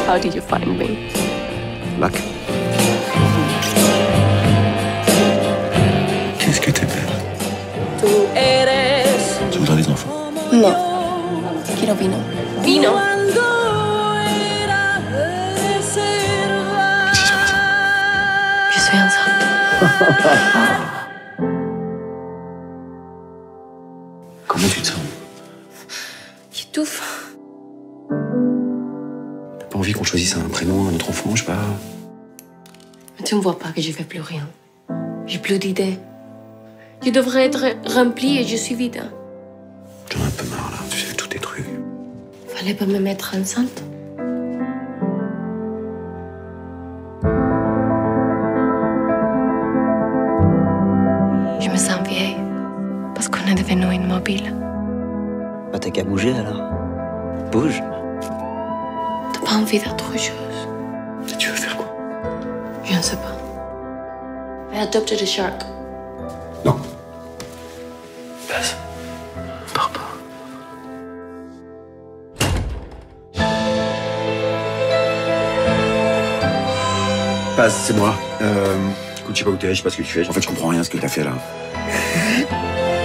How did you find me? Luck. Qu'est-ce que t'es belle. Tu voudrais des enfants? No. Quiero vino. Vino. Je suis enceinte. Comment tu te sens? J'étouffe. T'as pas envie qu'on choisisse un prénom à notre enfant, je sais pas? Mais tu ne vois pas que je fais plus rien. J'ai plus d'idées. Je devrais être remplie et je suis vide. J'en ai un peu marre, là. Tu sais, tous tes trucs. Fallait pas me mettre enceinte. Je me sens vieille parce qu'on est devenu immobile. Bah t'as qu'à bouger alors. Bouge. T'as pas envie d'autre chose? Et tu veux faire quoi? Je ne sais pas. I adopted a shark. Non. Passe. Pars pas. Passe, c'est moi. Écoute, je sais pas où t'es, je sais pas ce que tu fais. En fait, je comprends rien à ce que t'as fait là.